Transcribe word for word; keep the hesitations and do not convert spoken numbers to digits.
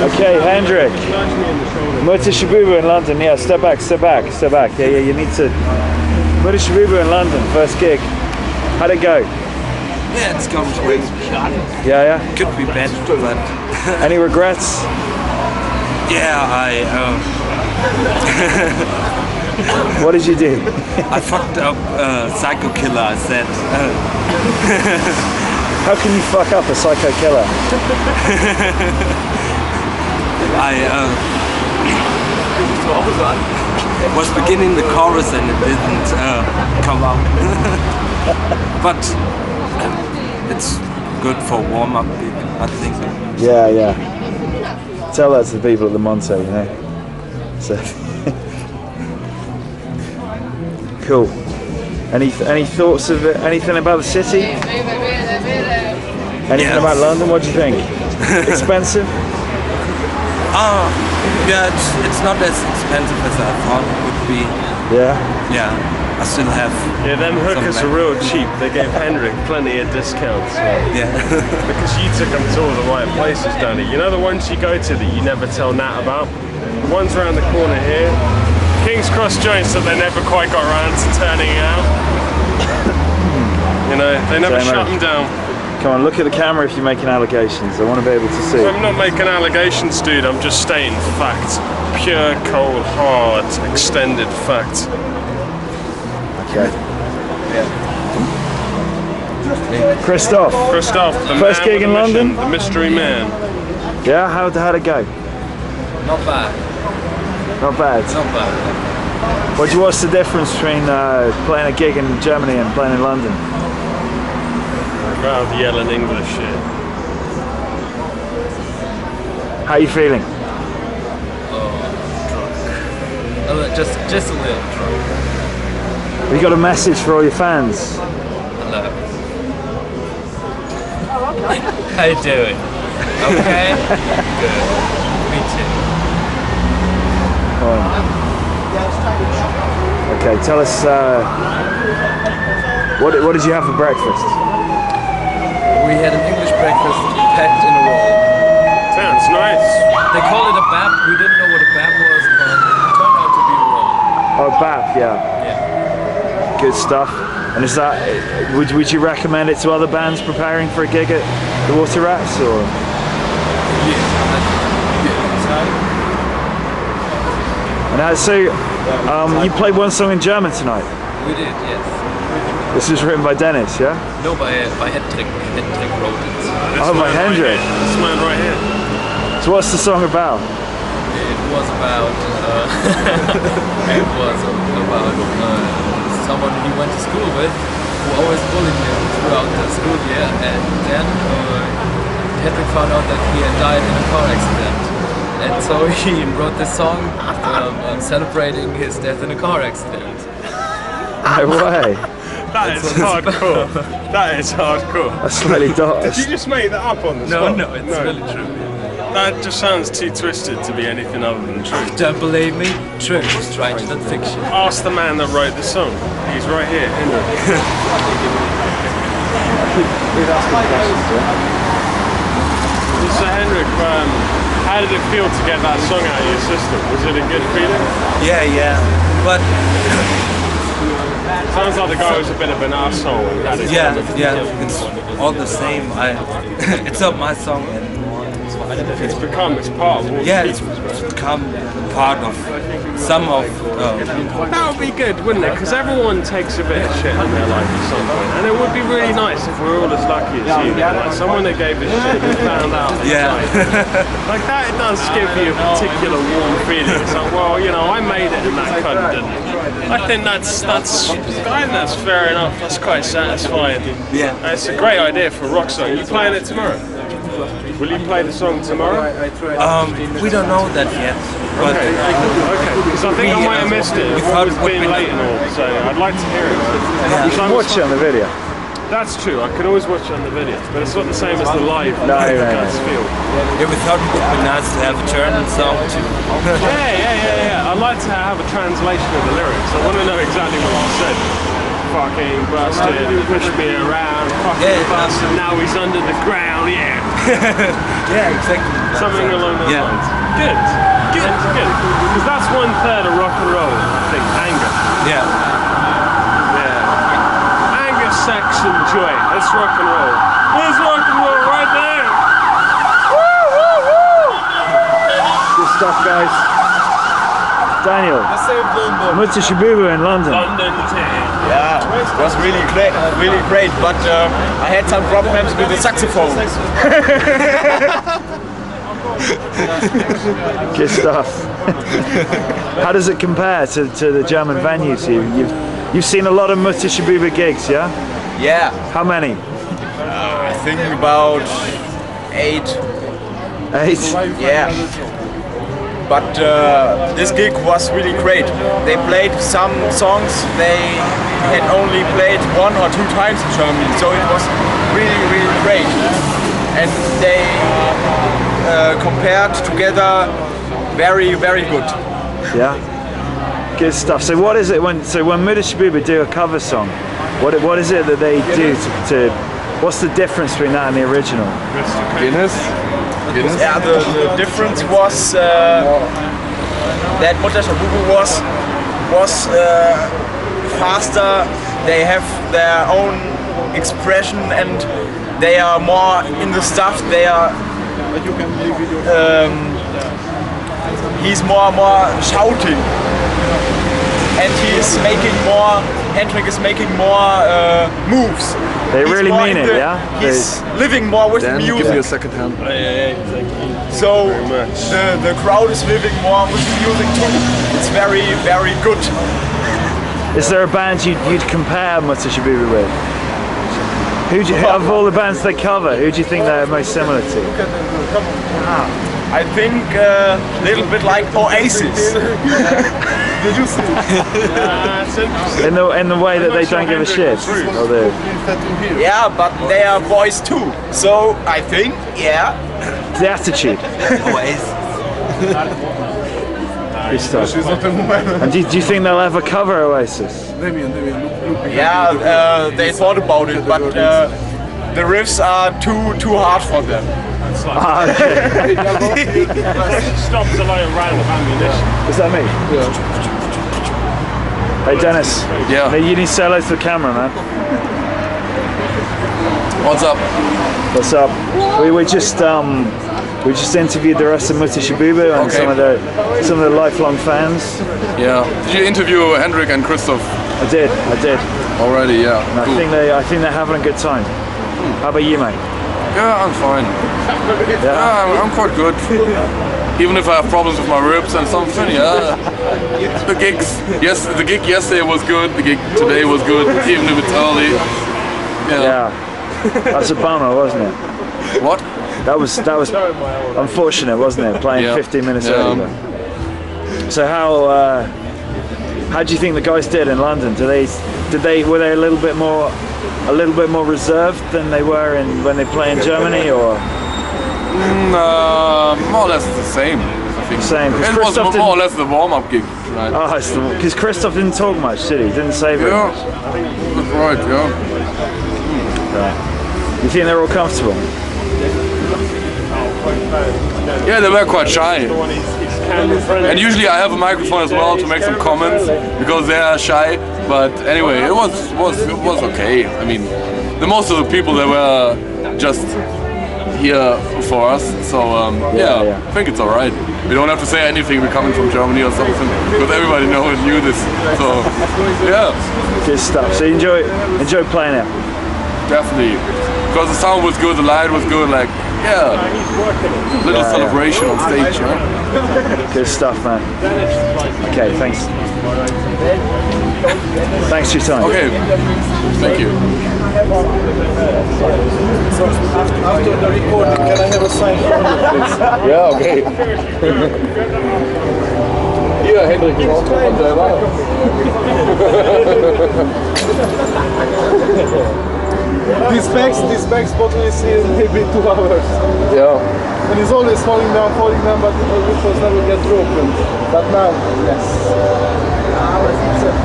Okay, Hendrik. Mutter Shabubu in London. Yeah, step back, step back, step back. Yeah, yeah, you need to. Mutter Shabubu in London, first gig. How'd it go? Yeah, it's going great. Yeah, yeah. Could be better, but. Any regrets? Yeah, I. Uh... What did you do? I fucked up uh, Psycho Killer, I said. Uh... How can you fuck up a Psycho Killer? I uh, was beginning the chorus and it didn't uh, come out. But um, it's good for warm-up, I think. Yeah, yeah. Tell that to the people at the Monte, you know. So cool. Any any thoughts of it? Anything about the city? Anything yes. about London? What do you think? Expensive? Uh, yeah, it's, it's not as expensive as I thought it would be. Yeah? Yeah, I still have. Yeah, them hookers are real cheap. They gave Hendrik plenty of discounts. Yeah. Because you took them to all the right places, Danny. You know the ones you go to that you never tell Nat about? The ones around the corner here. King's Cross joints that they never quite got around to turning out. You know, they never Same shut age. them down. Come on, look at the camera if you're making allegations. I want to be able to see. I'm not making allegations, dude. I'm just stating fact. Pure, cold, hard, extended fact. Okay. Yeah. Christoph. Christoph, the First man gig with in a mission, London? the mystery man. Yeah, how, how'd it go? Not bad. Not bad. Not bad. What do you, what's the difference between uh, playing a gig in Germany and playing in London? I'd rather yelling English shit. How are you feeling? Oh, just, just a little drunk. Have you got a message for all your fans? Hello. How you doing? Okay? Good. Me too. Um, okay, tell us, uh, what, what did you have for breakfast? We had an English breakfast packed in a roll. Sounds nice. They call it a bap. We didn't know what a bap was, but it turned out to be a roll. Oh, B A P, yeah. Yeah. Good stuff. And is that, would, would you recommend it to other bands preparing for a gig at the Water Rats, or? Yeah. And uh, so, um, you played one song in German tonight. We did, yes. This was written by Dennis, yeah? No, by by Hendrik. Hendrik wrote it. This Oh, by man right Hendrik. here. This man right here. So what's the song about? It was about uh, it was about uh, someone he went to school with who always bullied him throughout the school year, and then uh, Hendrik found out that he had died in a car accident, and so he wrote this song um, um, celebrating his death in a car accident. No way. That is hardcore. That is hardcore. That's slightly dark. Did you just make that up on the No, spot? no, it's really true. That just sounds too twisted to be anything other than true. Don't believe me? Truth is stranger than fiction. Ask the man that wrote the song. He's right here, Hendrik. So Hendrik, um, how did it feel to get that song out of your system? Was it a good feeling? Yeah, yeah, but Sounds like the guy was a bit of an arsehole. and had it yeah, kind of- yeah, it's all the same. I, it's not my song anymore. It's become, it's part of all Yeah, the it's people's, bro. become part of some of. Uh, That would be good, wouldn't it? Because everyone takes a bit of shit in their life at some point. And it would be really nice if we were all as lucky as you. Like someone that gave a shit and found out. yeah, Like that, it does give you a particular warm feeling. It's like, well, you know, I made it and that cunt didn't. I think that's, that's, I think that's fair enough. That's quite satisfying. yeah. It's a great idea for a rock song. You playing it tomorrow? Will you play the song tomorrow? Um, we don't know that yet, but Okay, okay. Because I think I might have missed it. We It's thought always it would been be late and all, so I'd like to hear it. You should watch it on the video. That's true. I can always watch it on the video, but it's not the same as the live No, no, no. guts feel. yeah, we thought it would be nice to have a German song too. Yeah, yeah, yeah, yeah. I'd like to have a translation of the lyrics. I want to know exactly what you said. fucking busted, pushed me around, fucking Yeah, yeah. busted, now he's under the ground, yeah. Yeah, exactly. Something along those Yeah. lines. Good, good, good. Because that's one third of rock and roll, I think, anger. Yeah. Yeah. Anger, sex and joy. That's rock and roll. There's rock and roll right there. Good stuff, guys. Daniel, Muttershabubu in London. London Yeah, it was really great, really great, but uh, I had some problems with the saxophone. Good stuff. How does it compare to, to the German venues? You, you've you've seen a lot of Muttershabubu gigs, yeah? Yeah, How many? I think about eight. Eight. Yeah. But uh, this gig was really great. They played some songs they had only played one or two times in Germany, so it was really, really great. And they uh, compared together very, very good. Yeah. Good stuff. So what is it when so when Muttershabubu do a cover song? What what is it that they do to, to what's the difference between that and the original? Guinness? Guinness? Yeah, the, the difference was uh, that Muttershabubu was was uh, faster. They have their own expression and they are more in the stuff. They are. Um, he's more more shouting, and he is making more. Hendrik is making more uh, moves. They He's really more mean in it, the- yeah? He's living more with Dan, the give me a music. second hand. So the, the crowd is living more with the music too. It's very, very good. Is there a band you'd, you'd compare Muttershabubu with? Who do you, of all the bands they cover, who do you think they're most similar to? I think a uh, little bit like Oasis. In the in the way that they don't give a shit. Or they, Yeah, but they are boys too. So I think, yeah. the attitude. Good stuff. And do, do you think they'll ever cover Oasis? Yeah, uh, they thought about it, but uh, the riffs are too too hard for them. Ah, okay. stops a lot of random ammunition. Is that me? Hey Dennis. Yeah. Hey, you need to say hello to the camera, man. What's up? What's up? We we just um we just interviewed the rest of Muttershabubu and Okay. some of the some of the lifelong fans. Yeah. Did you interview Hendrik and Christoph I did, I did. already? Yeah. And I Cool. think they I think they're having a good time. How about you, mate? Yeah, I'm fine. Yeah, I'm, I'm quite good. Even if I have problems with my ribs and something, yeah. The gigs, yes, the gig yesterday was good. The gig today was good, even if it's early. Yeah. Yeah. That's a bummer, wasn't it? What? That was that was unfortunate, wasn't it? Playing Yeah. fifteen minutes Yeah. early. So how uh, how do you think the guys did in London? Do they did they were they a little bit more a little bit more reserved than they were in when they play in Germany, or Mm, uh, more or less the same, I think. Same, 'cause It was Christoph more or didn't- less the warm-up gig, right? oh, because Christoph didn't talk much, did he? Didn't say very Yeah, much. that's right, yeah. You think they're all comfortable? Yeah, they were quite shy. And usually I have a microphone as well to make some comments because they are shy. But anyway, it was was it was okay. I mean, the most of the people they were just here for us. So um, yeah, yeah. I think it's alright. We don't have to say anything. We're coming from Germany or something because everybody know and knew this. So yeah, Good stuff. So you enjoy enjoy playing it. definitely. Because the sound was good, the light was good. Like yeah, little Yeah, yeah. celebration on stage, right? Good stuff, man. Okay, thanks. Thanks for your time. Okay, thank you. After the recording, can I have a sign from you, please? Yeah, okay. Hier, Hendrik, du brauchst von selber. This bags, this bags bottle is here maybe two hours. Ja. And it's always falling down, falling down, but it was never get broken. But now, yes.